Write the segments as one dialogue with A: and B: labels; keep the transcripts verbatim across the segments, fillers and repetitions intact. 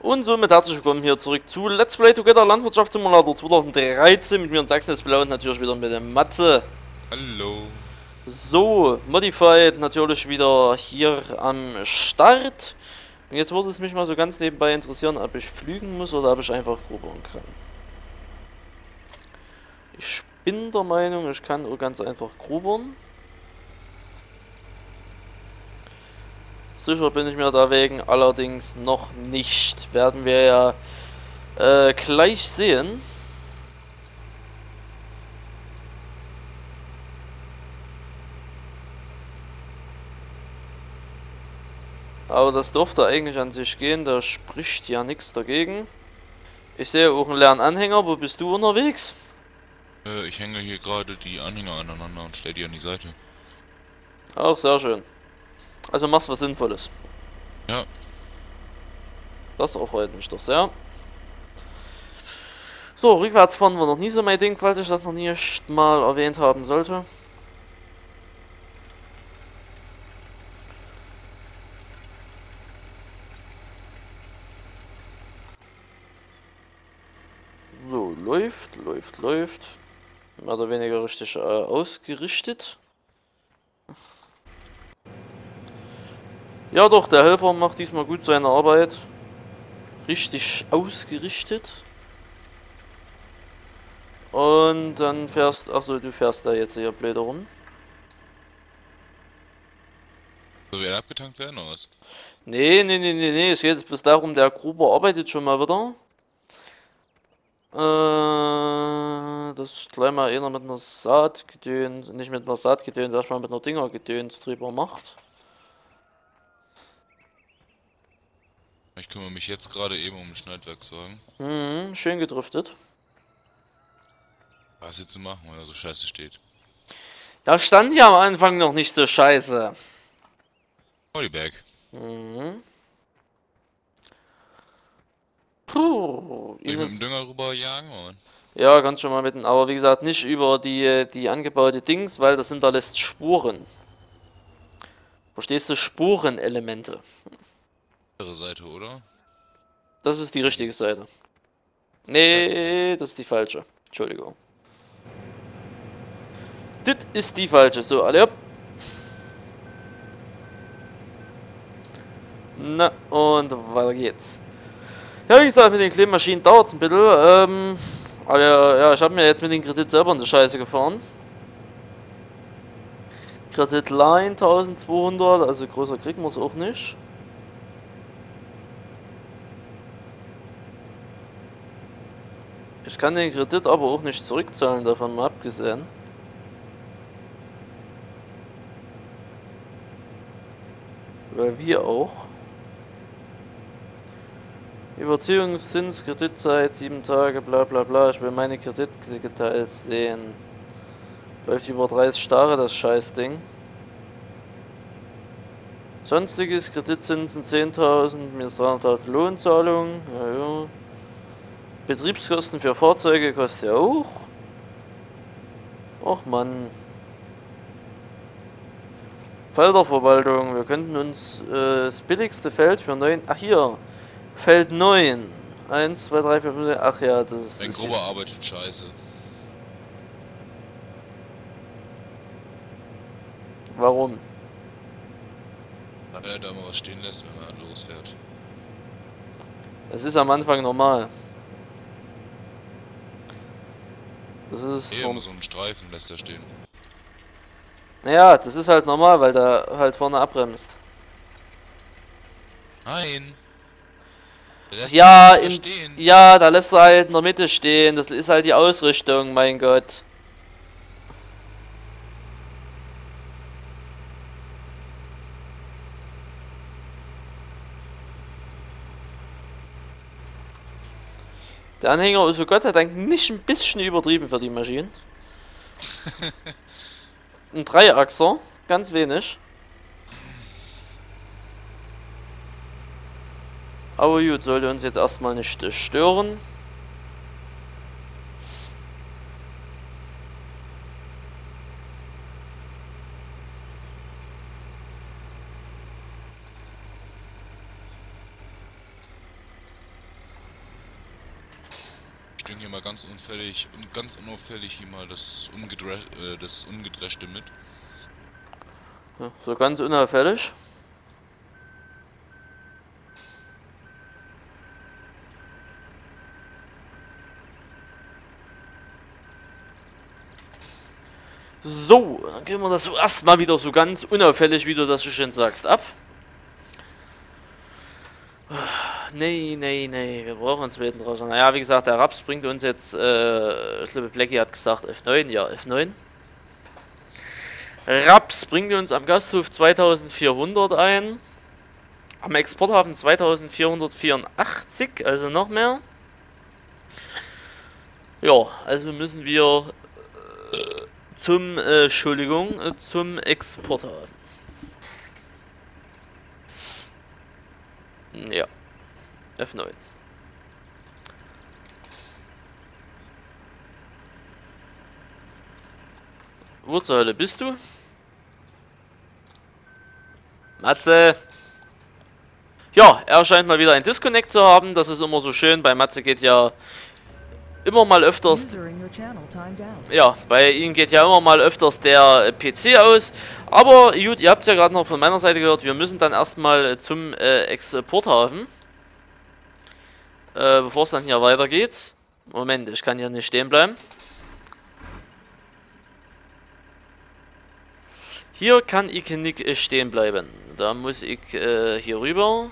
A: Und somit herzlich willkommen hier zurück zu Let's Play Together Landwirtschaftssimulator zweitausenddreizehn mit mir und Sachsen Blau und natürlich wieder mit dem Matze.
B: Hallo.
A: So, Modified natürlich wieder hier am Start. Und jetzt würde es mich mal so ganz nebenbei interessieren, ob ich flügen muss oder ob ich einfach grubern kann. Ich bin der Meinung, ich kann auch ganz einfach grubern. Sicher bin ich mir dagegen allerdings noch nicht. Werden wir ja äh, gleich sehen. Aber das dürfte eigentlich an sich gehen, da spricht ja nichts dagegen. Ich sehe auch einen leeren Anhänger, wo bist du unterwegs?
B: Äh, ich hänge hier gerade die Anhänger aneinander und stelle die an die Seite.
A: Auch sehr schön. Also machst was Sinnvolles.
B: Ja.
A: Das erfreut mich doch sehr. So, rückwärts fahren wir noch nie so mein Ding, falls ich das noch nie mal erwähnt haben sollte. So, läuft, läuft, läuft. Mehr oder weniger richtig äh, ausgerichtet. Ja doch, der Helfer macht diesmal gut seine Arbeit. Richtig ausgerichtet. Und dann fährst, achso, du fährst da jetzt hier blöd rum.
B: Soll wir abgetankt werden oder was?
A: Nee, nee, nee, nee, nee, es geht bloß darum, der Gruber arbeitet schon mal wieder. Äh, das ist gleich mal einer mit einer Saatgedöns, nicht mit einer Saatgedöns, erstmal mit einer Dingergedöns drüber macht.
B: Ich kümmere mich jetzt gerade eben um den Schneidwerkswagen.
A: Mhm, schön gedriftet.
B: Was jetzt zu machen, weil er so scheiße steht.
A: Da stand ja am Anfang noch nicht so scheiße.
B: Mollyberg.
A: Mhm. Puh,
B: Soll ich mit
A: Ines.
B: dem Dünger rüber jagen, oder?
A: Ja, ganz schon mal mitten, aber wie gesagt, nicht über die, die angebaute Dings, weil das hinterlässt Spuren. Verstehst du? Spurenelemente.
B: Andere Seite, oder?
A: Das ist die richtige Seite.
B: Ja.
A: Nee, das ist die falsche. Entschuldigung. Das ist die falsche. So, alle ab. Na, und weiter geht's. Ja, wie gesagt, mit den kleinen Maschinen dauert es ein bisschen. Ähm, aber ja, ja, ich habe mir jetzt mit dem Kredit selber in die Scheiße gefahren. Kreditline eintausendzweihundert, also größer kriegen wir es auch nicht. Ich kann den Kredit aber auch nicht zurückzahlen, davon mal abgesehen. Weil wir auch. Überziehungszins, Kreditzeit, sieben Tage, bla bla bla. Ich will meine Kreditdetails sehen. Läuft über dreißig Jahre das Scheißding. Sonstiges, Kreditzinsen zehntausend, minus dreihunderttausend Lohnzahlungen. Ja, ja. Betriebskosten für Fahrzeuge kostet ja auch. Och Mann. Felderverwaltung, wir könnten uns äh, das billigste Feld für neun. Ach hier. Feld neun. eins, zwei, drei, vier, fünf. Ach ja, das ist.
B: Ein
A: ist
B: Gruber arbeitet scheiße.
A: Warum?
B: Weil er da mal was stehen lässt, wenn man losfährt.
A: Es ist am Anfang normal. Das ist.
B: Hier, so einen Streifen lässt er stehen.
A: Naja, das ist halt normal, weil der halt vorne abbremst.
B: Nein! Der lässt
A: Ja,
B: ihn
A: in,
B: stehen.
A: ja, da lässt er halt in der Mitte stehen. Das ist halt die Ausrichtung, mein Gott. Der Anhänger ist, oh Gott sei Dank, nicht ein bisschen übertrieben für die Maschinen. Ein Dreiachser, ganz wenig. Aber gut, sollte uns jetzt erstmal nicht stören.
B: bringe hier mal ganz unfällig und ganz unauffällig hier mal das, Ungedre äh, das Ungedreschte mit.
A: Ja, so ganz unauffällig. So, dann gehen wir das so erstmal wieder so ganz unauffällig, wie du das so schön sagst, ab. Nee, nee, nee, wir brauchen einen zweiten Drachen. Naja, wie gesagt, der Raps bringt uns jetzt, äh, ich glaube, Blackie hat gesagt F neun, ja, F neun. Raps bringt uns am Gasthof zweitausendvierhundert ein. Am Exporthafen zweitausendvierhundertvierundachtzig, also noch mehr. Ja, also müssen wir äh, zum, äh, Entschuldigung, äh, zum Exporthafen. Ja, F neun. Wo zur Hölle bist du? Matze! Ja, er scheint mal wieder ein Disconnect zu haben. Das ist immer so schön. Bei Matze geht ja immer mal öfters... Ja, bei ihm geht ja immer mal öfters der P C aus. Aber gut, ihr habt es ja gerade noch von meiner Seite gehört. Wir müssen dann erstmal zum äh, Exporthafen. Äh, bevor es dann hier weitergeht. Moment, ich kann hier nicht stehen bleiben. Hier kann ich nicht stehen bleiben. Da muss ich äh, hier rüber.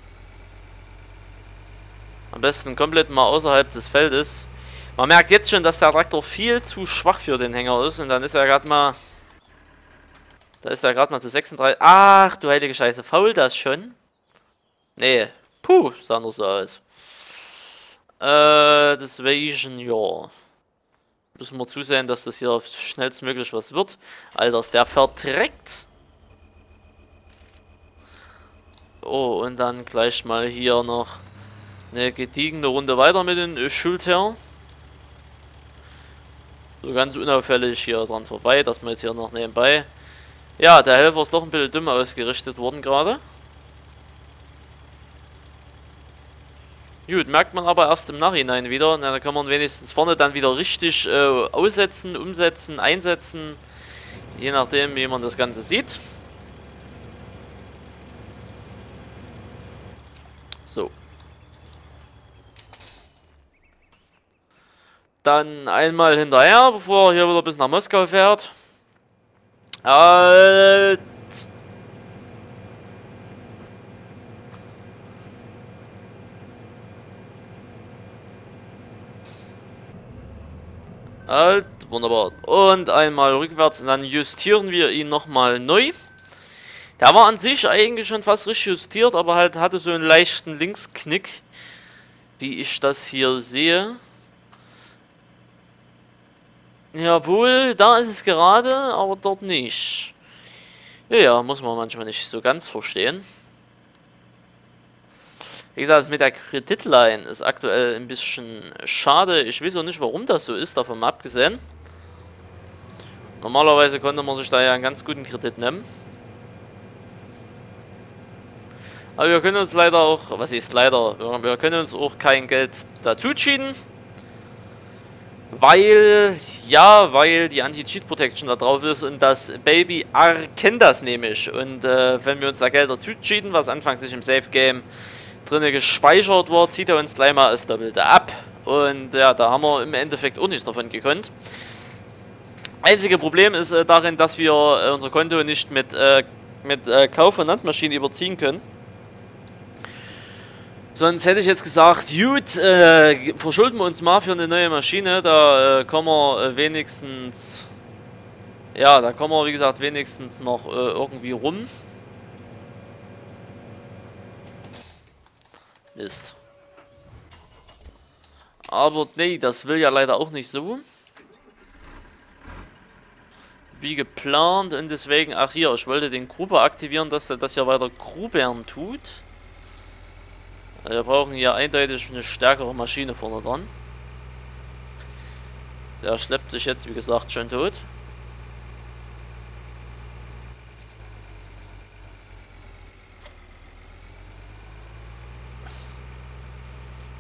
A: Am besten komplett mal außerhalb des Feldes. Man merkt jetzt schon, dass der Traktor viel zu schwach für den Hänger ist. Und dann ist er gerade mal... Da ist er gerade mal zu sechsunddreißig. Ach, du heilige Scheiße. Faul das schon? Nee. Puh, sah nur so aus. Äh, deswegen, ja. Müssen wir zusehen, dass das hier schnellstmöglich was wird. Alter, ist der verträgt. Oh, und dann gleich mal hier noch eine gediegene Runde weiter mit den Schultern. So ganz unauffällig hier dran vorbei, dass wir jetzt hier noch nebenbei. Ja, der Helfer ist doch ein bisschen dumm ausgerichtet worden gerade. Gut, merkt man aber erst im Nachhinein wieder. Na, da kann man wenigstens vorne dann wieder richtig äh, aussetzen, umsetzen, einsetzen. Je nachdem, wie man das Ganze sieht. So. Dann einmal hinterher, bevor er hier wieder bis nach Moskau fährt. Halt! Halt, wunderbar. Und einmal rückwärts und dann justieren wir ihn nochmal neu. Der war an sich eigentlich schon fast richtig justiert, aber halt hatte so einen leichten Linksknick, wie ich das hier sehe. Jawohl, da ist es gerade, aber dort nicht. Ja, ja, muss man manchmal nicht so ganz verstehen. Wie gesagt, mit der Kreditline ist aktuell ein bisschen schade. Ich weiß auch nicht, warum das so ist, davon mal abgesehen. Normalerweise konnte man sich da ja einen ganz guten Kredit nehmen. Aber wir können uns leider auch, was ist leider, wir können uns auch kein Geld dazu cheaten. Weil, ja, weil die Anti-Cheat-Protection da drauf ist und das Baby erkennt das nämlich. Und äh, wenn wir uns da Geld dazu cheaten, was anfangs nicht im Safe-Game drinne gespeichert war, zieht er uns gleich mal das Doppelte ab. Und ja, da haben wir im Endeffekt auch nichts davon gekonnt. Einzige Problem ist äh, darin, dass wir äh, unser Konto nicht mit, äh, mit äh, Kauf von Landmaschinen überziehen können. Sonst hätte ich jetzt gesagt, gut, äh, verschulden wir uns mal für eine neue Maschine, da äh, kommen wir äh, wenigstens, ja, da kommen wir wie gesagt wenigstens noch äh, irgendwie rum. Mist. Aber nee, das will ja leider auch nicht so. Wie geplant und deswegen, ach hier, ich wollte den Gruber aktivieren, dass der das ja weiter grubern tut. Wir brauchen hier eindeutig eine stärkere Maschine vorne dran. Der schleppt sich jetzt, wie gesagt, schon tot.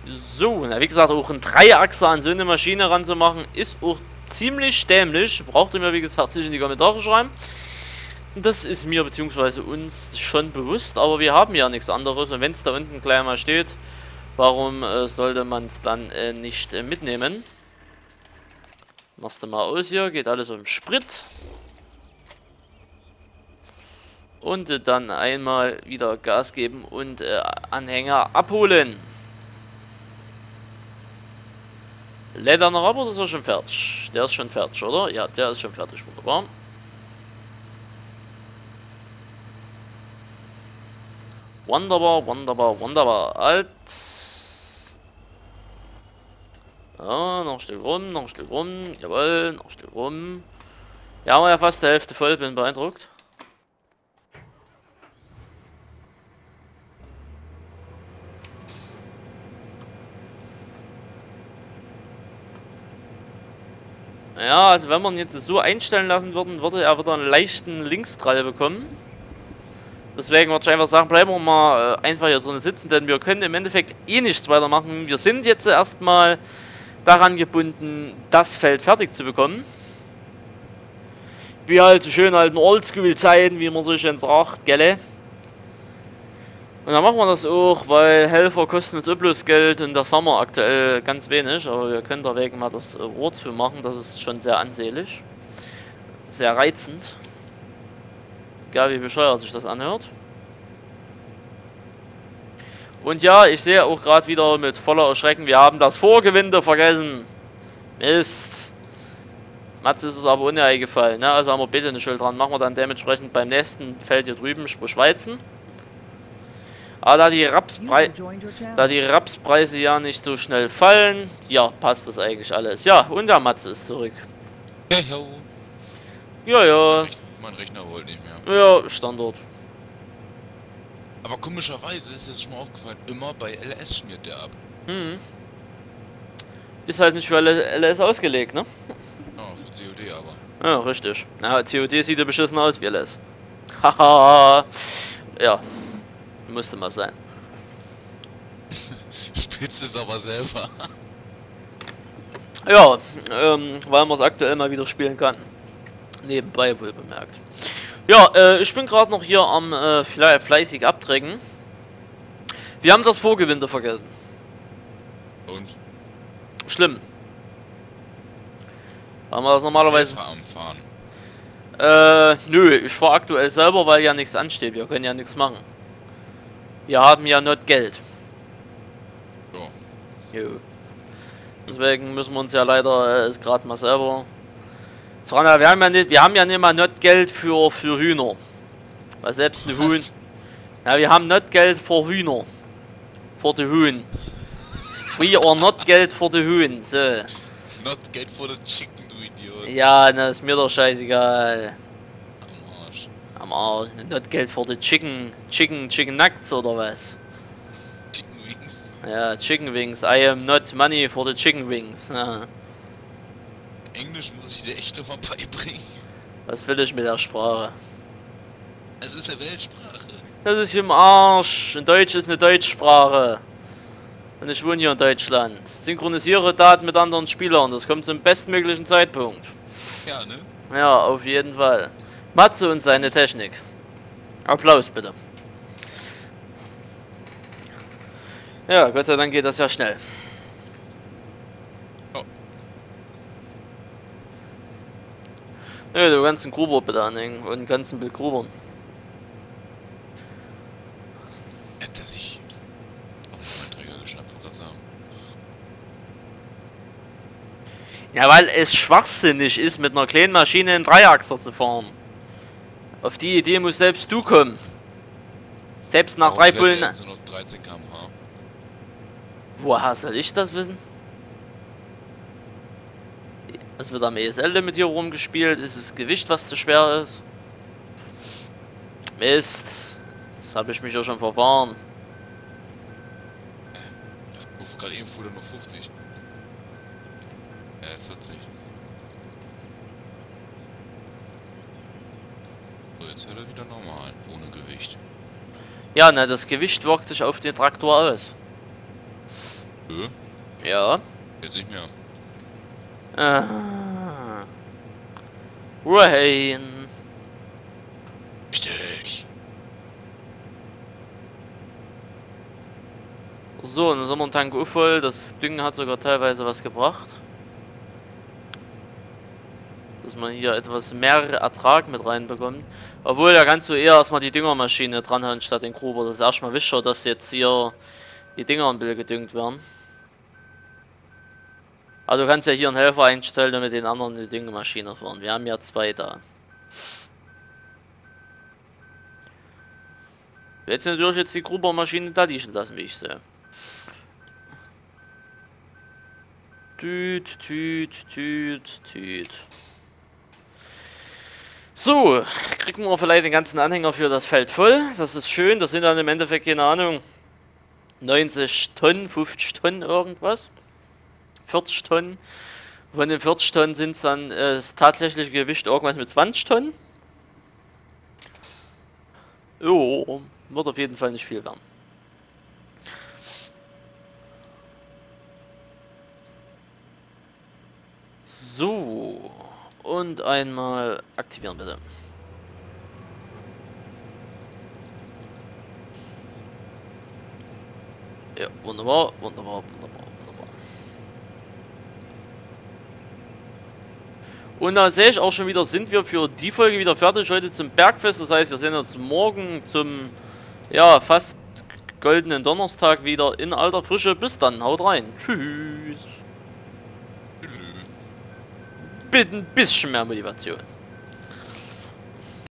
A: So, na, wie gesagt, auch ein Dreiachser an so eine Maschine ranzumachen, ist auch ziemlich dämlich. Braucht ihr mir, wie gesagt, nicht in die Kommentare schreiben. Das ist mir bzw. uns schon bewusst, aber wir haben ja nichts anderes. Und wenn es da unten gleich mal steht, warum äh, sollte man es dann äh, nicht äh, mitnehmen? Machst du mal aus hier, geht alles um Sprit. Und äh, dann einmal wieder Gas geben und äh, Anhänger abholen. Lädt er noch ab oder ist er schon fertig? Der ist schon fertig, oder? Ja, der ist schon fertig, wunderbar. Wunderbar, wunderbar, wunderbar. Alt. Ja, noch ein Stück rum, noch ein Stück rum. Jawohl, noch ein Stück rum. Ja, haben wir ja fast die Hälfte voll, bin beeindruckt. Ja, also wenn wir ihn jetzt so einstellen lassen würden, würde er wieder einen leichten Linksdrall bekommen. Deswegen würde ich einfach sagen, bleiben wir mal äh, einfach hier drin sitzen, denn wir können im Endeffekt eh nichts weiter machen. Wir sind jetzt erstmal daran gebunden, das Feld fertig zu bekommen. Wie halt so schön alten Oldschool-Zeiten, wie man so schön sagt, gell? Und dann machen wir das auch, weil Helfer kosten uns auch bloß Geld und das haben wir aktuell ganz wenig. Aber wir können da wegen mal das Rohr zu machen, das ist schon sehr ansehlich. Sehr reizend. Egal wie bescheuert sich das anhört. Und ja, ich sehe auch gerade wieder mit voller Erschrecken, wir haben das Vorgewinde vergessen. Mist. Matze ist es aber ohne eingefallen, ne? Also haben wir bitte eine Schuld dran. Machen wir dann dementsprechend beim nächsten Feld hier drüben, sprich Weizen. Aber da die, Rapsprei da die Rapspreise ja nicht so schnell fallen, ja, passt das eigentlich alles. Ja, und der Matze ist zurück.
B: Ja, ja.
A: Ja, ja.
B: Mein Rechner wollte nicht mehr.
A: Ja, Standard.
B: Aber komischerweise ist es schon mal aufgefallen, immer bei L S schmiert der ab.
A: Hm. Ist halt nicht für L S ausgelegt, ne?
B: Ja, für C O D aber.
A: Ja, richtig. Na, C O D sieht ja beschissen aus wie L S. Haha. Ja. Musste mal sein.
B: Spitzt es aber selber.
A: Ja, ähm, weil man es aktuell mal wieder spielen kann. Nebenbei wohl bemerkt. Ja, äh, ich bin gerade noch hier am äh, fle fleißig abträgen. Wir haben das Vorgewinde vergessen.
B: Und?
A: Schlimm. Haben wir das normalerweise...
B: Am Fahren.
A: Äh, nö, ich fahre aktuell selber, weil ja nichts ansteht. Wir können ja nichts machen. Wir haben ja nicht Geld.
B: Ja.
A: Jo. Deswegen müssen wir uns ja leider äh, gerade mal selber... Wir haben ja nicht, wir haben ja nicht mal nicht Geld für, für Hühner. Weil selbst ein Huhn... Ja, wir haben nicht Geld für Hühner. Für die Huhn. We are not Geld für die Huhn. So.
B: Not Geld for the chicken, du Idiot.
A: Ja, na, ist mir doch scheißegal.
B: Am Arsch.
A: Am Arsch. Not Geld für die Chicken. Chicken, Chicken Nuggets oder was?
B: Chicken Wings.
A: Ja, Chicken Wings. I am not money for the Chicken Wings. Ja.
B: Englisch muss ich dir echt nochmal beibringen.
A: Was will ich mit der Sprache?
B: Es ist eine Weltsprache.
A: Das ist im Arsch. In Deutsch ist eine Deutschsprache. Und ich wohne hier in Deutschland. Synchronisiere Daten mit anderen Spielern. Das kommt zum bestmöglichen Zeitpunkt.
B: Ja, ne?
A: Ja, auf jeden Fall. Matze und seine Technik. Applaus bitte. Ja, Gott sei Dank geht das ja schnell.
B: Oh.
A: Ja, du kannst einen Gruber bitte anhängen und einen ganzen Bild grubern.
B: Ja, dass ich... Oh, mein Träger geschnappt, wollte gerade sagen.
A: Ja, weil es schwachsinnig ist, mit einer kleinen Maschine einen Dreiachser zu fahren. Auf die Idee muss selbst du kommen. Selbst nach drei Bullen...
B: So noch dreizehn Kilometer pro Stunde.
A: Woher soll ich das wissen? Es wird am E S L-Limit hier rumgespielt. Ist das Gewicht, was zu schwer ist? Mist. Das habe ich mich ja schon verfahren.
B: Gerade eben fuhr er nur fünfzig. Äh, vierzig. So, jetzt hört er wieder normal, ohne Gewicht.
A: Ja, ne, das Gewicht wirkt sich auf den Traktor aus.
B: Hö?
A: Ja.
B: Jetzt nicht mehr.
A: Ah. Rain.
B: Richtig.
A: So, dann sind wir einen Tank voll. Das Düngen hat sogar teilweise was gebracht. Dass man hier etwas mehr Ertrag mit reinbekommt. Obwohl, da kannst du eher erstmal die Düngermaschine dranhauen statt den Gruber. Das ist erstmal wichtiger, dass jetzt hier die Dinger ein bisschen gedüngt werden. Aber du kannst ja hier einen Helfer einstellen und mit den anderen die Düngemaschine fahren. Wir haben ja zwei da. Jetzt natürlich jetzt die Grubermaschine da liegen lassen, wie ich sehe. Tüt, tüt, tüt, tüt. So, kriegen wir vielleicht den ganzen Anhänger für das Feld voll. Das ist schön. Das sind dann im Endeffekt, keine Ahnung, neunzig Tonnen, fünfzig Tonnen irgendwas. vierzig Tonnen. Von den vierzig Tonnen sind es dann äh, das tatsächliche Gewicht irgendwas mit zwanzig Tonnen. Jo, wird auf jeden Fall nicht viel werden. So, und einmal aktivieren bitte. Ja, wunderbar, wunderbar, wunderbar, wunderbar. Und da sehe ich auch schon wieder, sind wir für die Folge wieder fertig heute zum Bergfest. Das heißt, wir sehen uns morgen zum, ja, fast goldenen Donnerstag wieder in alter Frische. Bis dann, haut rein. Tschüss. Bitte ein bisschen mehr Motivation.